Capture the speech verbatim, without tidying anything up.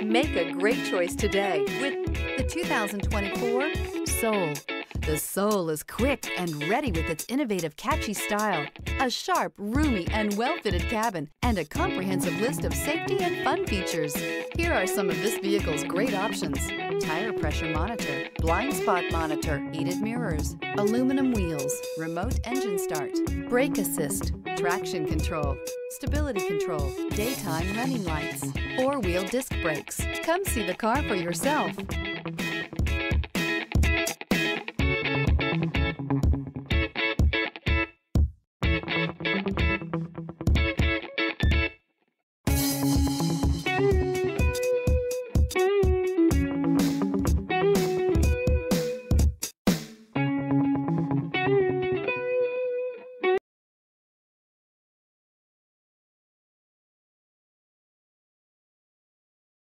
Make a great choice today with the two thousand twenty-four Soul. The Soul is quick and ready with its innovative, catchy style, a sharp, roomy, and well-fitted cabin, and a comprehensive list of safety and fun features. Here are some of this vehicle's great options: tire pressure monitor, blind spot monitor, heated mirrors, aluminum wheels, remote engine start, brake assist, traction control, stability control, daytime running lights, four-wheel disc brakes. Come see the car for yourself.